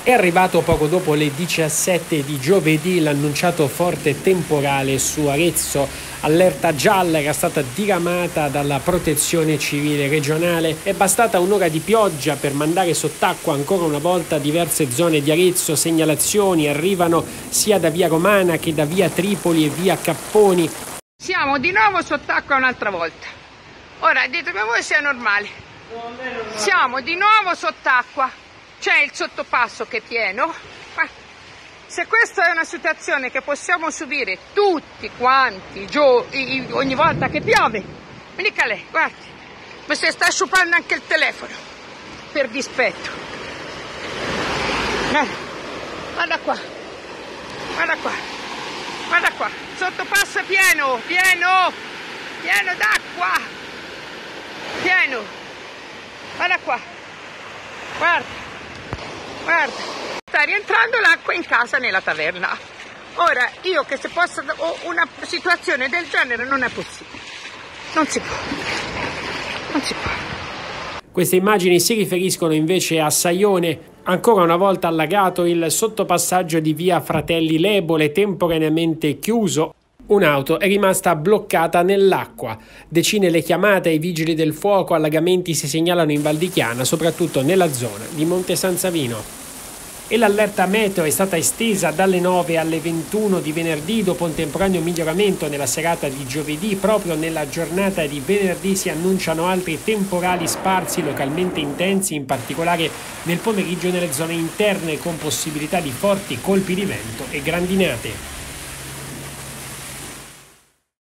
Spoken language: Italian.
È arrivato poco dopo le 17 di giovedì l'annunciato forte temporale su Arezzo. Allerta gialla era stata diramata dalla Protezione Civile regionale. È bastata un'ora di pioggia per mandare sott'acqua ancora una volta diverse zone di Arezzo. Segnalazioni arrivano sia da via Romana che da via Tripoli e via Capponi. Siamo di nuovo sott'acqua un'altra volta. Ora ditemi voi se è normale. Siamo di nuovo sott'acqua. C'è il sottopasso che è pieno. Ma se questa è una situazione che possiamo subire tutti quanti ogni volta che piove, mi dica lei, guardi, mi si sta sciupando anche il telefono per dispetto. Guarda qua, guarda qua, guarda qua, il sottopasso è pieno, pieno d'acqua, pieno. Guarda qua, guarda. Guarda, sta rientrando l'acqua in casa nella taverna. Ora, io che se possa, una situazione del genere non è possibile. Non si può. Queste immagini si riferiscono invece a Saione. Ancora una volta allagato il sottopassaggio di via Fratelli Lebole, temporaneamente chiuso. Un'auto è rimasta bloccata nell'acqua. Decine le chiamate ai vigili del fuoco, allagamenti si segnalano in Val di Chiana, soprattutto nella zona di Monte San Savino. E l'allerta meteo è stata estesa dalle 9 alle 21 di venerdì dopo un temporaneo miglioramento nella serata di giovedì. Proprio nella giornata di venerdì si annunciano altri temporali sparsi localmente intensi, in particolare nel pomeriggio nelle zone interne, con possibilità di forti colpi di vento e grandinate.